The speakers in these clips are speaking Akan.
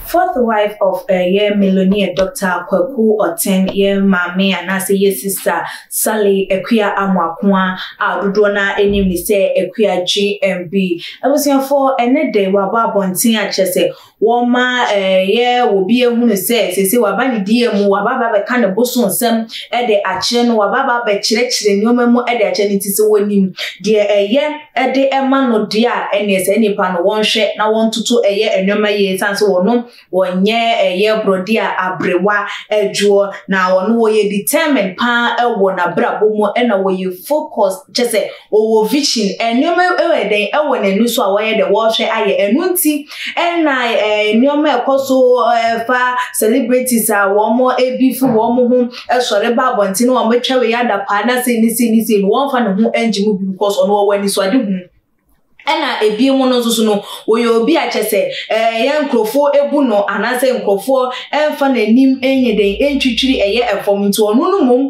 fourth wife of millionaire Dr. Akua Oteng, mame anase sister Sally Akua Akua Adudona enimni say Akua GMB. I was here for ene day waba bontin achese woma will be ehunu say waba ni die mu waba be kan boso nsem e de ache no waba be chire nyoma mu e de ache ni tise wonim de e de ema no de a ene se nipa no won hwe na won tutu enyoma ye sanse wono wonye brodi a abrewa ejuo na wono wo ye determined pa ewo na brabo mu e na wo ye focus chese wo vision enyoma eweden ewo na nusu a wo ye de wo hwe aye enunti na nyoma ekoso fa celebrities a wo mo ebifu wo mo hu esore ba bonti no wo metwa we ya da pa na se ni won fa no hu enjimu because ono wo wani so ade hu ena ebi mu no so no wo ye obi a chese ye nkrofo ebu no anase nkrofo emfa na nim enyeden entwitwiri efom nti onu no mum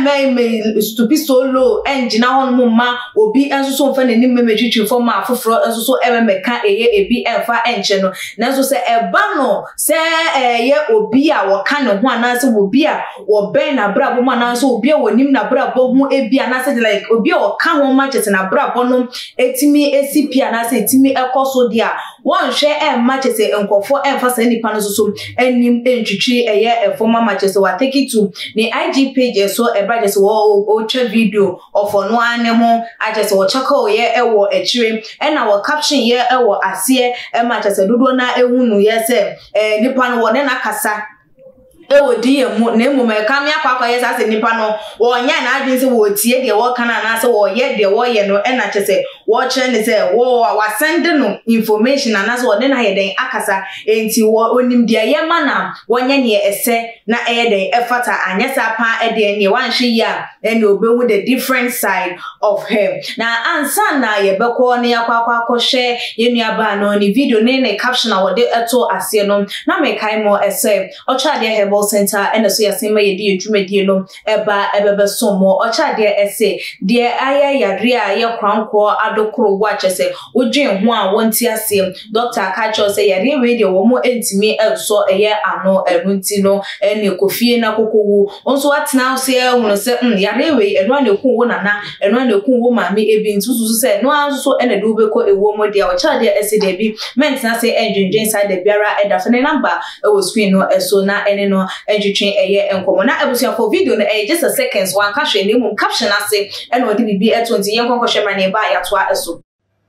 me stupid solo engine hon mum ma obi enso so mfa na nim metwitwiri fom afoforo enso so meka ebi emfa enche no nanso se eba no se ye obi a wo ka ne ho anase obi a wo ben na brabo mu anase obi a wo nim na brabo mu ebi anase like obi a wo ka ho ma chese na brabo no etimi Piana say timi ekoso dia won hwe matches enkofo emfasa nipa no so enim entwitwi former matches wa take it to the IG page so badges wo che video of ono anemo adjust wo chako ewo echire na wo caption ewo ase matches dodo na ehunu se nipa no wona na kasa ewo die mu na emu me kam yakwa ye sa se nipa no wo nya na adwin se wo tie de wo kana na se wo ye de wo ye no na chese wo chere ne se wo wa send no information na so wo na ye den akasa enti wo onim de ye mana wo nya ne ese na ye den efata anyesa pa e de ne wan hwe ya ene obehu the different side of him na ansa na ye bekọ ne yakwa hwe ye nuaba no ni video ne caption a wo de eto ase no na me kai mo ese o cha de hebo center and so yasema ye di edwumadie no eba ebebe somo ocha de ese de aya yare a ye kwanko adokoro gwachese odwen ho a wonti ase Dr. Kacho say yare we de wo mo entimi elso eye ano erunti no ene kofie na kokowu onso atena ase ehunu se yare we eno an ekun wo nana eno an ekun wo mami ebi ntusu se no anso so ene de ubeko ewo mo de ocha de ese de bi mentna say enjunjun side de biara edafene number ewo screen no eso na ene no ejutwen enkomo na ebusia for video na just a seconds one caption ni mum caption ase eno odi bibi e20 yenkonko hwema ne ba ya toa eso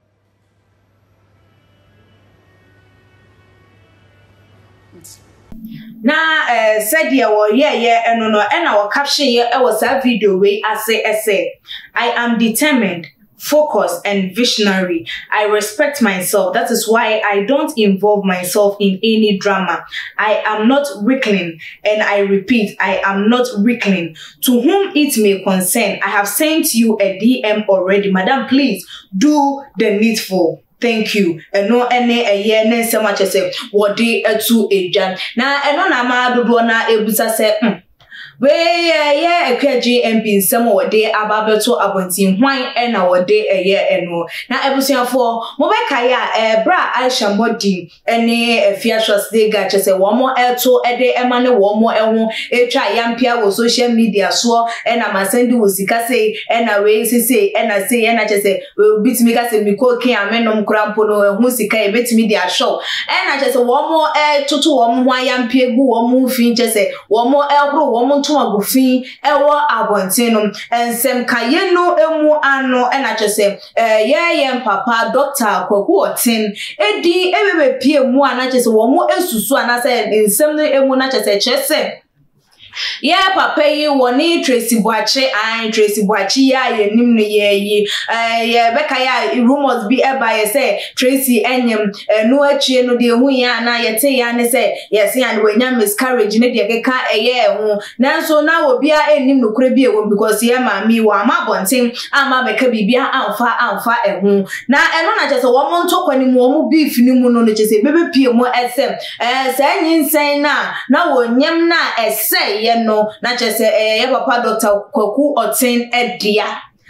na said ye wo eno no ena wo caption ye e was a video we ase I am determined, focused and visionary. I respect myself. That is why I don't involve myself in any drama. I am not weakling, and I repeat, I am not weakling. To whom it may concern, I have sent you a DM already. Madam, please do the needful. Thank you. No any a year ne so much as what day to a jan. Na eno na ma dodo na ebusa se we Akua GMB nsem wo de ababeto abontin hwan e na wo de eno na ebusuafo mo be kai a bra Aisha Mbodi ene Afia Schwar de ga chese wo mo eto de ema ne wo mo eho etwa yampia wo social media so na masendi wo sika sei na we sei na sei na chese we bitimi ka se mi ko kin amenom krampo no ehu sika e betimi dia show na chese wo mo tutu wo mo hwan yampia gu wo mo fin chese wo mo ehro wo mo agufin ewo abontino ensem kayeno emu ano na chese ye papa Dr. Akua Oteng edi ebebe pie mu ana chese wo mo esusu ana se ensem no emu na chese yeah, papa yi woni Tracy Boachi ya yenim no ye beka ya rumors be eba say Tracy enyem no achie no de hu ya na yete ya ne say yes and we nya miscarriage ne de keka hu nanso na obi a enim no kure bi ewo because ye mami wa ma bonten ama beka bibia amfa ehu na eno na chese wo mo ntokwa ni mu wo mu beef ni mu no chese bebe pie mu esem sa nyinsen na wo nyem na ese no na chese ye papa Dr. Akua Oteng edia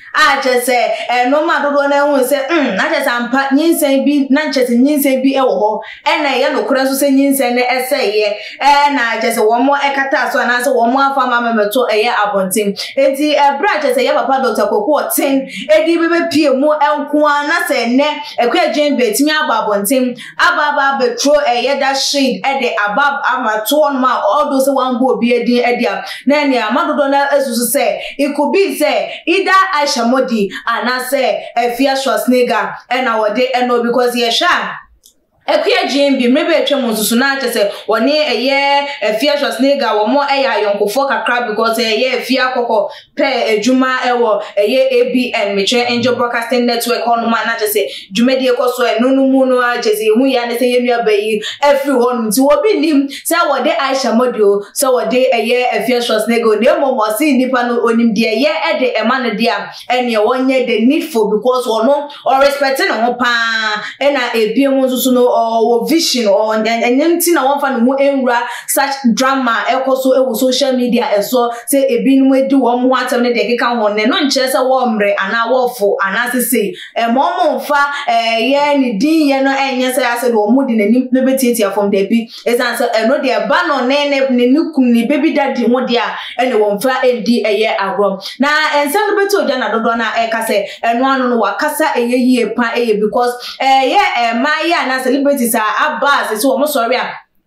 just say no matter what I want to say na just am pa nyinsen bi na chese nyinsen bi e wo ho e na ye no kura so se nyinsen ne eseye na just wo mo ekata so na so wo mo afa ma memeto eye abonten enti bra just ye papa Dr. Akua Oteng edi bebe pie mu enko na se ne ekwa GMB timi aba abonten aba betro eye that shade e de abab amato on ma all those one go obi edin edia na ne amadodo na esusu se it could be say either Aisha Modi and I say Afia Schwar and our day and no because ye sha Akua GMB maybe a chemo susu na chese woni eye Afia Schwar wo mo eya yonkofo kakra because eye Afia kokko pe ejuma ewo eye ABN meche Angel Broadcasting Network on ma na chese jumedi ekoso enunu mu no chese hu ya ne se yenua bayi everyone nti wo bi nim se wo de Aisha Modi o se wo de eye Afia Schwar ne mo si nipa no onim de eye e de ema no de a ene wonye the needful because wono or respecting no pa ena ebiem susu no or vision or and anything na one fan mu enra such drama ekoso ewo social media eso say ebi no edi wo mo atem ne de keka ho ne no nche se wo mre ana wo fo ana se mo mfa ye ni din ye no enye se ase do mo di nanim no betietia from the bi esan so no de ba no ne nukum ni baby daddy ho de a ene wo mfa endi eye agro na ensem no beto oja na dodo na eka se eno anu no wakasa eye yie pa eye because ye ma ye na celebrities Abbas so mo sorry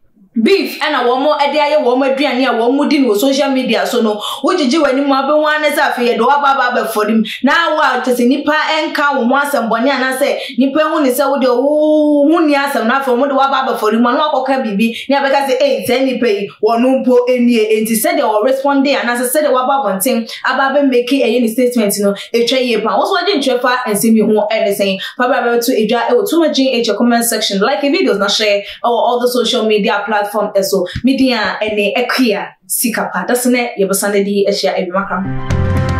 beef and a woman a day a woman dream a woman din social media so no ujiji wani mu abenwa ne sa fe do aba for him now what to nipa enka wo mo asem boni ana say nipa hu ne say wo de hu ni asem na for mo de aba for him no akoka bibi ni abeka say eh say nipa yi wonu mpo enie enti say they will respond there and say they aba bonten aba be make any statement no etwa ye pa wo so age ntwefa ensemi hu anything papa be to edwa e wo too much in your comment section like the videos na share all the social media platforms eso media ene Akua sikapa dasne yebosane di ehia ebimakam